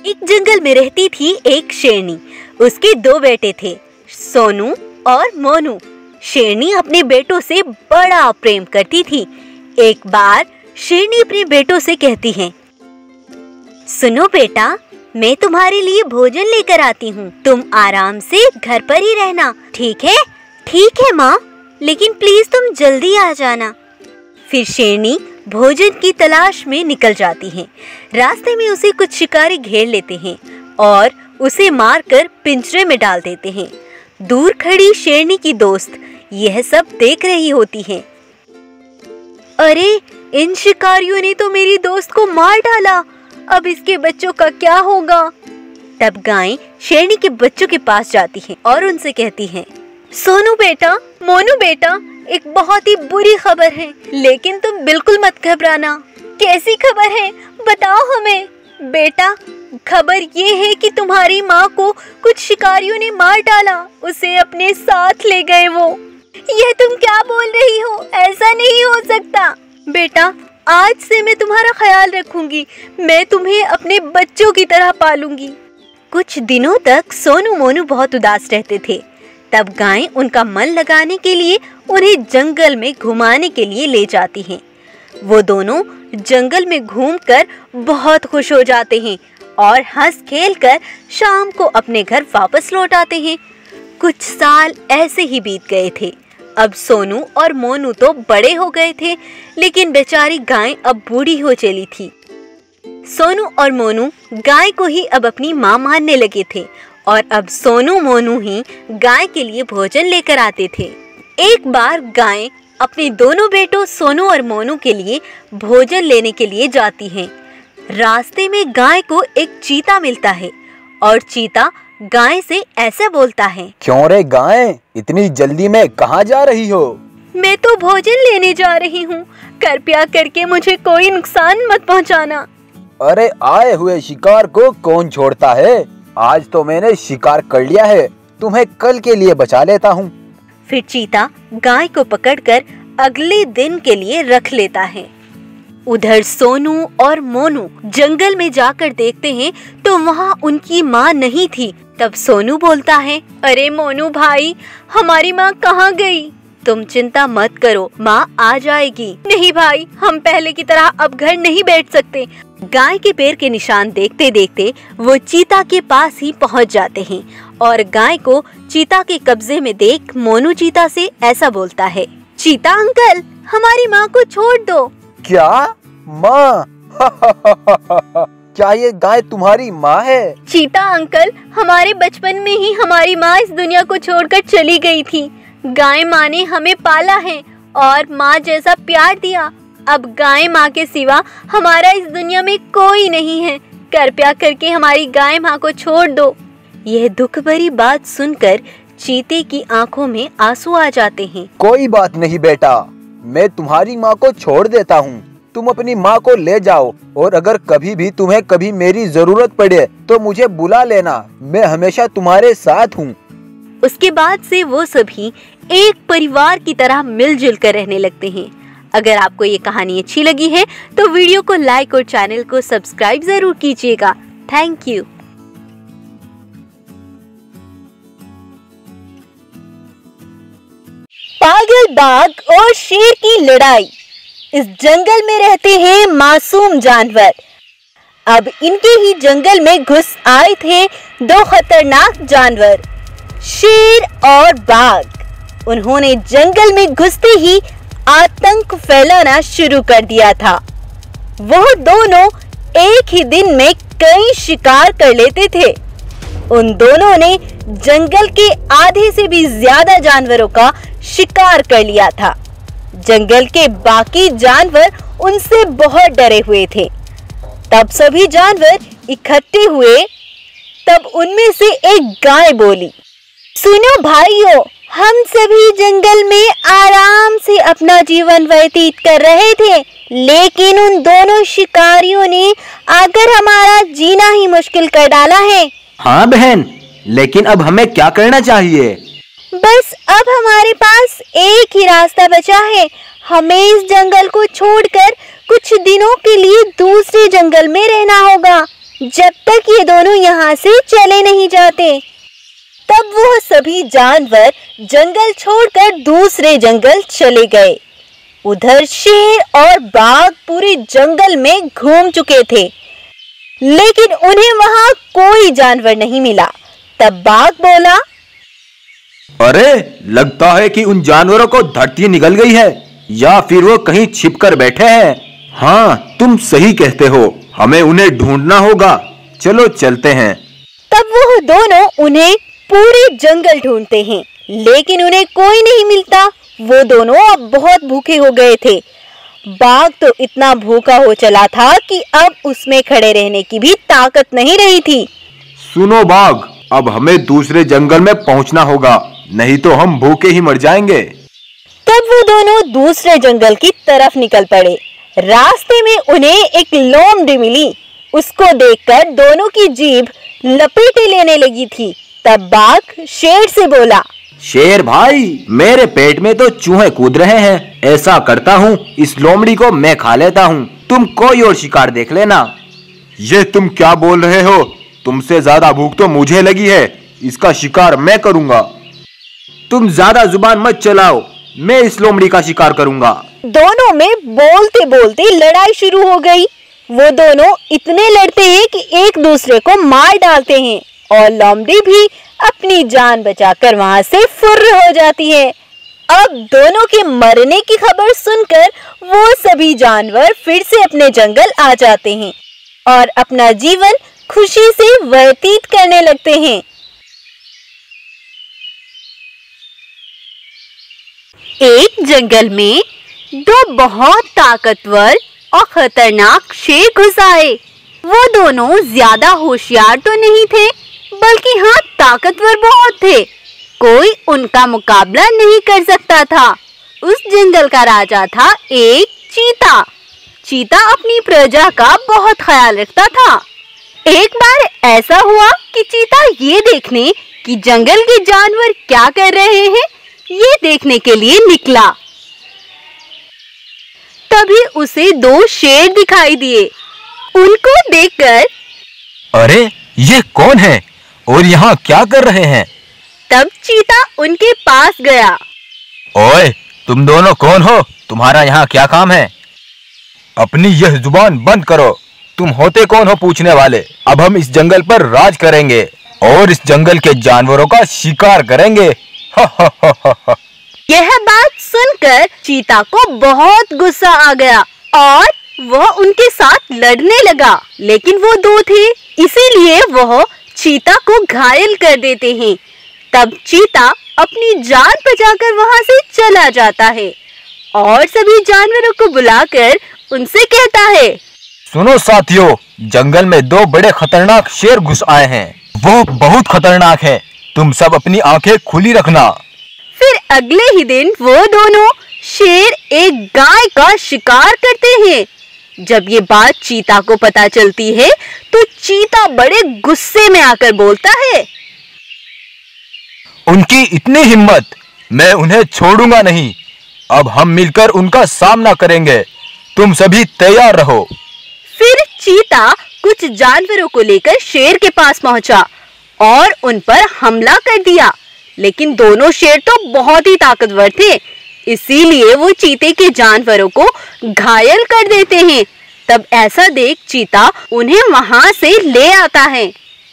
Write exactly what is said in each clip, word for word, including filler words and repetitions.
एक जंगल में रहती थी एक शेरनी। उसके दो बेटे थे, सोनू और मोनू। शेरनी अपने बेटों से बड़ा प्रेम करती थी। एक बार शेरनी अपने बेटों से कहती है, सुनो बेटा, मैं तुम्हारे लिए भोजन लेकर आती हूँ, तुम आराम से घर पर ही रहना, ठीक है? ठीक है माँ, लेकिन प्लीज तुम जल्दी आ जाना। फिर शेरनी भोजन की तलाश में निकल जाती है। रास्ते में उसे कुछ शिकारी घेर लेते हैं और उसे मारकर पिंजरे में डाल देते हैं। दूर खड़ी शेरनी की दोस्त यह सब देख रही होती है। अरे, इन शिकारियों ने तो मेरी दोस्त को मार डाला, अब इसके बच्चों का क्या होगा? तब गाय शेरनी के बच्चों के पास जाती है और उनसे कहती है, सोनू बेटा, मोनू बेटा, एक बहुत ही बुरी खबर है, लेकिन तुम बिल्कुल मत घबराना। कैसी खबर है, बताओ हमें। बेटा, खबर ये है कि तुम्हारी माँ को कुछ शिकारियों ने मार डाला, उसे अपने साथ ले गए वो। यह तुम क्या बोल रही हो? ऐसा नहीं हो सकता। बेटा, आज से मैं तुम्हारा ख्याल रखूंगी, मैं तुम्हें अपने बच्चों की तरह पालूंगी। कुछ दिनों तक सोनू मोनू बहुत उदास रहते थे। तब गाय उनका मन लगाने के लिए उन्हें जंगल में घुमाने के लिए ले जाती हैं। वो दोनों जंगल में घूमकर बहुत खुश हो जाते हैं और हंस खेल कर शाम को अपने घर वापस लौट आते हैं। कुछ साल ऐसे ही बीत गए थे। अब सोनू और मोनू तो बड़े हो गए थे, लेकिन बेचारी गाय अब बूढ़ी हो चली थी। सोनू और मोनू गाय को ही अब अपनी माँ मानने लगे थे और अब सोनू मोनू ही गाय के लिए भोजन लेकर आते थे। एक बार गाय अपने दोनों बेटों सोनू और मोनू के लिए भोजन लेने के लिए जाती हैं। रास्ते में गाय को एक चीता मिलता है और चीता गाय से ऐसे बोलता है, क्यों रे गाय, इतनी जल्दी में कहाँ जा रही हो? मैं तो भोजन लेने जा रही हूँ, कृपया करके मुझे कोई नुकसान मत पहुँचाना। अरे, आए हुए शिकार को कौन छोड़ता है? आज तो मैंने शिकार कर लिया है, तुम्हें कल के लिए बचा लेता हूँ। फिर चीता गाय को पकड़कर अगले दिन के लिए रख लेता है। उधर सोनू और मोनू जंगल में जाकर देखते हैं तो वहाँ उनकी माँ नहीं थी। तब सोनू बोलता है, अरे मोनू भाई, हमारी माँ कहाँ गई? तुम चिंता मत करो, माँ आ जाएगी। नहीं भाई, हम पहले की तरह अब घर नहीं बैठ सकते। गाय के पैर के निशान देखते देखते वो चीता के पास ही पहुँच जाते हैं और गाय को चीता के कब्जे में देख मोनू चीता से ऐसा बोलता है, चीता अंकल, हमारी माँ को छोड़ दो। क्या माँ? क्या ये गाय तुम्हारी माँ है? चीता अंकल, हमारे बचपन में ही हमारी माँ इस दुनिया को छोड़कर चली गई थी। गाय माँ ने हमें पाला है और माँ जैसा प्यार दिया। अब गाय माँ के सिवा हमारा इस दुनिया में कोई नहीं है। कृपया करके हमारी गाय माँ को छोड़ दो। यह दुख भरी बात सुनकर चीते की आंखों में आंसू आ जाते हैं। कोई बात नहीं बेटा, मैं तुम्हारी माँ को छोड़ देता हूँ। तुम अपनी माँ को ले जाओ और अगर कभी भी तुम्हें कभी मेरी जरूरत पड़े तो मुझे बुला लेना, मैं हमेशा तुम्हारे साथ हूँ। उसके बाद से वो सभी एक परिवार की तरह मिलजुल कर रहने लगते हैं। अगर आपको ये कहानी अच्छी लगी है तो वीडियो को लाइक और चैनल को सब्सक्राइब जरूर कीजिएगा। Thank you. पागल बाघ और शेर की लड़ाई। इस जंगल में रहते हैं मासूम जानवर। अब इनके ही जंगल में घुस आए थे दो खतरनाक जानवर, शेर और बाघ। उन्होंने जंगल में घुसते ही आतंक फैलाना शुरू कर दिया था। वह दोनों एक ही दिन में कई शिकार कर लेते थे। उन दोनों ने जंगल के आधे से भी ज्यादा जानवरों का शिकार कर लिया था। जंगल के बाकी जानवर उनसे बहुत डरे हुए थे। तब सभी जानवर इकट्ठे हुए। तब उनमें से एक गाय बोली, सुनो भाइयों, हम सभी जंगल में आराम से अपना जीवन व्यतीत कर रहे थे, लेकिन उन दोनों शिकारियों ने आकर हमारा जीना ही मुश्किल कर डाला है। हाँ बहन, लेकिन अब हमें क्या करना चाहिए? बस अब हमारे पास एक ही रास्ता बचा है। हमें इस जंगल को छोड़कर कुछ दिनों के लिए दूसरे जंगल में रहना होगा। जब तक ये दोनों यहाँ से चले नहीं जाते। तब वो सभी जानवर जंगल छोड़कर दूसरे जंगल चले गए। उधर शेर और बाघ पूरे जंगल में घूम चुके थे, लेकिन उन्हें वहां कोई जानवर नहीं मिला। तब बाघ बोला, अरे लगता है कि उन जानवरों को धरती निकल गई है, या फिर वो कहीं छिप कर बैठे हैं। हाँ, तुम सही कहते हो, हमें उन्हें ढूंढना होगा। चलो चलते हैं। तब वो दोनों उन्हें पूरे जंगल ढूंढते हैं, लेकिन उन्हें कोई नहीं मिलता। वो दोनों अब बहुत भूखे हो गए थे। बाघ तो इतना भूखा हो चला था कि अब उसमें खड़े रहने की भी ताकत नहीं रही थी। सुनो बाघ, अब हमें दूसरे जंगल में पहुंचना होगा, नहीं तो हम भूखे ही मर जाएंगे। तब वो दोनों दूसरे जंगल की तरफ निकल पड़े। रास्ते में उन्हें एक लोमड़ी मिली। उसको देखकर दोनों की जीभ लपेटे लेने लगी थी। तब बाघ शेर से बोला, शेर भाई, मेरे पेट में तो चूहे कूद रहे हैं। ऐसा करता हूँ, इस लोमड़ी को मैं खा लेता हूँ, तुम कोई और शिकार देख लेना। ये तुम क्या बोल रहे हो? तुमसे ज्यादा भूख तो मुझे लगी है, इसका शिकार मैं करूँगा। तुम ज्यादा जुबान मत चलाओ, मैं इस लोमड़ी का शिकार करूँगा। दोनों में बोलते बोलते लड़ाई शुरू हो गई। वो दोनों इतने लड़ते हैं कि एक दूसरे को मार डालते हैं, और लोमड़ी भी अपनी जान बचाकर वहां से फुर्र हो जाती है। अब दोनों के मरने की खबर सुनकर वो सभी जानवर फिर से अपने जंगल आ जाते हैं और अपना जीवन खुशी से व्यतीत करने लगते हैं। एक जंगल में दो बहुत ताकतवर और खतरनाक शेर घुस आए। वो दोनों ज्यादा होशियार तो नहीं थे, बल्कि हाँ ताकतवर बहुत थे। कोई उनका मुकाबला नहीं कर सकता था। उस जंगल का राजा था एक चीता। चीता अपनी प्रजा का बहुत ख्याल रखता था। एक बार ऐसा हुआ कि चीता ये देखने कि जंगल के जानवर क्या कर रहे हैं, ये देखने के लिए निकला। तभी उसे दो शेर दिखाई दिए। उनको देखकर, अरे ये कौन है और यहाँ क्या कर रहे हैं? तब चीता उनके पास गया। ओए, तुम दोनों कौन हो? तुम्हारा यहाँ क्या काम है? अपनी यह जुबान बंद करो। तुम होते कौन हो पूछने वाले? अब हम इस जंगल पर राज करेंगे और इस जंगल के जानवरों का शिकार करेंगे। हा हा हा हा हा। यह बात सुनकर चीता को बहुत गुस्सा आ गया और वह उनके साथ लड़ने लगा, लेकिन वो दो थे, इसीलिए वह चीता को घायल कर देते हैं। तब चीता अपनी जान बचाकर वहां से चला जाता है और सभी जानवरों को बुलाकर उनसे कहता है, सुनो साथियों, जंगल में दो बड़े खतरनाक शेर घुस आए हैं। वो बहुत खतरनाक हैं। तुम सब अपनी आंखें खुली रखना। फिर अगले ही दिन वो दोनों शेर एक गाय का शिकार करते हैं। जब ये बात चीता को पता चलती है तो चीता बड़े गुस्से में आकर बोलता है, उनकी इतनी हिम्मत, मैं उन्हें छोड़ूंगा नहीं। अब हम मिलकर उनका सामना करेंगे। तुम सभी तैयार रहो। फिर चीता कुछ जानवरों को लेकर शेर के पास पहुंचा और उन पर हमला कर दिया, लेकिन दोनों शेर तो बहुत ही ताकतवर थे, इसीलिए वो चीते के जानवरों को घायल कर देते हैं। तब ऐसा देख चीता उन्हें वहां से ले आता है।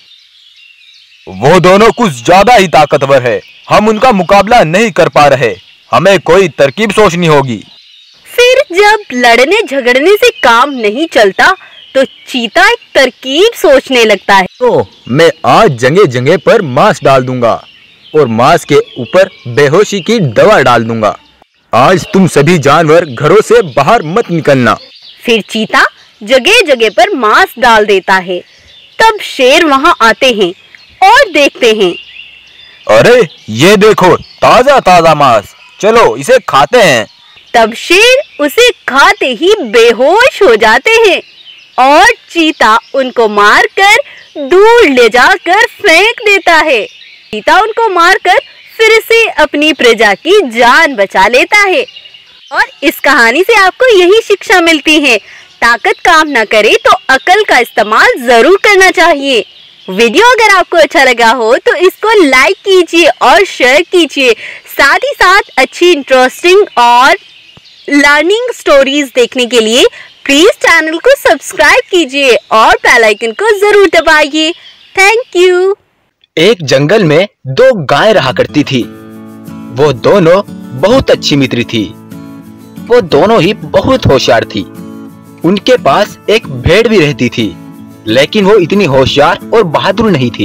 वो दोनों कुछ ज्यादा ही ताकतवर है, हम उनका मुकाबला नहीं कर पा रहे। हमें कोई तरकीब सोचनी होगी। फिर जब लड़ने झगड़ने से काम नहीं चलता तो चीता एक तरकीब सोचने लगता है। तो मैं आज जगह जगह पर मांस डाल दूंगा और मांस के ऊपर बेहोशी की दवा डाल दूंगा। आज तुम सभी जानवर घरों से बाहर मत निकलना। फिर चीता जगह जगह पर मांस डाल देता है। तब शेर वहां आते हैं और देखते हैं, अरे ये देखो, ताजा ताजा मांस, चलो इसे खाते हैं। तब शेर उसे खाते ही बेहोश हो जाते हैं और चीता उनको मारकर दूर ले जाकर फेंक देता है। चीता उनको मारकर फिर से अपनी प्रजा की जान बचा लेता है। और इस कहानी से आपको यही शिक्षा मिलती है, ताकत काम न करे तो अकल का इस्तेमाल जरूर करना चाहिए। वीडियो अगर आपको अच्छा लगा हो तो इसको लाइक कीजिए और शेयर कीजिए। साथ ही साथ अच्छी इंटरेस्टिंग और लर्निंग स्टोरीज देखने के लिए प्लीज चैनल को सब्सक्राइब कीजिए और बेल आइकन को जरूर दबाइए। Thank you. एक जंगल में दो गायें रहा करती थी। वो दोनों बहुत अच्छी मित्र थी। वो दोनों ही बहुत होशियार थी। उनके पास एक भेड़ भी रहती थी, लेकिन वो इतनी होशियार और बहादुर नहीं थी।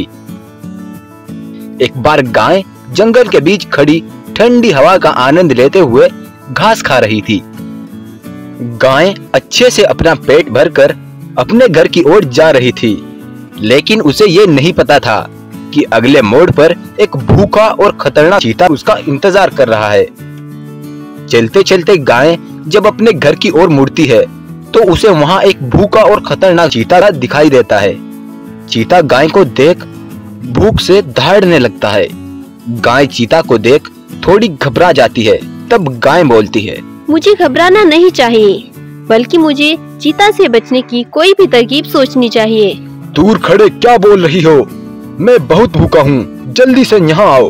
एक बार गाय जंगल के बीच खड़ी ठंडी हवा का आनंद लेते हुए घास खा रही थी। गाय अच्छे से अपना पेट भरकर अपने घर की ओर जा रही थी, लेकिन उसे ये नहीं पता था कि अगले मोड़ पर एक भूखा और खतरनाक चीता उसका इंतजार कर रहा है। चलते चलते गाय जब अपने घर की ओर मुड़ती है तो उसे वहां एक भूखा और खतरनाक चीता दिखाई देता है। चीता गाय को देख भूख से दहाड़ने लगता है। गाय चीता को देख थोड़ी घबरा जाती है। तब गाय बोलती है, मुझे घबराना नहीं चाहिए, बल्कि मुझे चीता से बचने की कोई भी तरकीब सोचनी चाहिए। दूर खड़े क्या बोल रही हो? मैं बहुत भूखा हूँ, जल्दी से यहाँ आओ।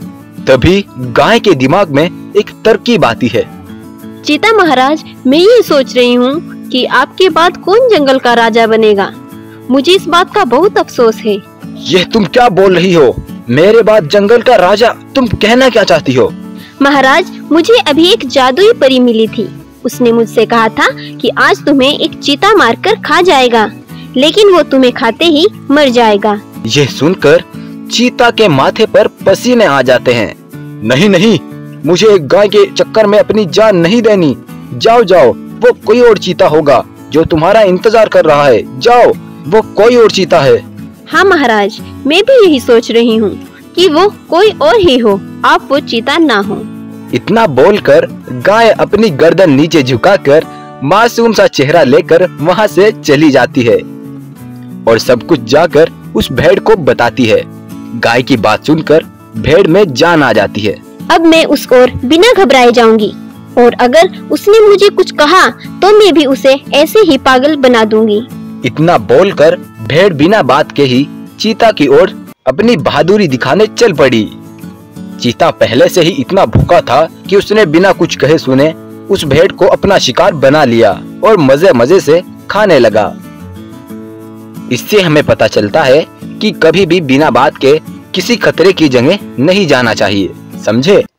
तभी गाय के दिमाग में एक तरकीब आती है। चीता महाराज, मैं ये सोच रही हूँ कि आपके बाद कौन जंगल का राजा बनेगा। मुझे इस बात का बहुत अफसोस है। यह तुम क्या बोल रही हो? मेरे बाद जंगल का राजा? तुम कहना क्या चाहती हो? महाराज, मुझे अभी एक जादुई परी मिली थी। उसने मुझसे कहा था कि आज तुम्हें एक चीता मारकर खा जाएगा, लेकिन वो तुम्हें खाते ही मर जाएगा। यह सुनकर चीता के माथे पर पसीने आ जाते हैं। नहीं नहीं, मुझे एक गाय के चक्कर में अपनी जान नहीं देनी। जाओ जाओ, वो कोई और चीता होगा जो तुम्हारा इंतजार कर रहा है। जाओ, वो कोई और चीता है। हाँ महाराज, मैं भी यही सोच रही हूँ कि वो कोई और ही हो, आप वो चीता ना हो। इतना बोलकर गाय अपनी गर्दन नीचे झुकाकर मासूम सा चेहरा लेकर वहाँ से चली जाती है और सब कुछ जाकर उस भेड़ को बताती है। गाय की बात सुनकर भेड़ में जान आ जाती है। अब मैं उस ओर बिना घबराए जाऊंगी, और अगर उसने मुझे कुछ कहा तो मैं भी उसे ऐसे ही पागल बना दूंगी। इतना बोलकर भेड़ बिना बात के ही चीता की ओर अपनी बहादुरी दिखाने चल पड़ी। चीता पहले से ही इतना भूखा था कि उसने बिना कुछ कहे सुने उस भेड़ को अपना शिकार बना लिया और मजे मजे से खाने लगा। इससे हमें पता चलता है कि कभी भी बिना बात के किसी खतरे की जगह नहीं जाना चाहिए, समझे?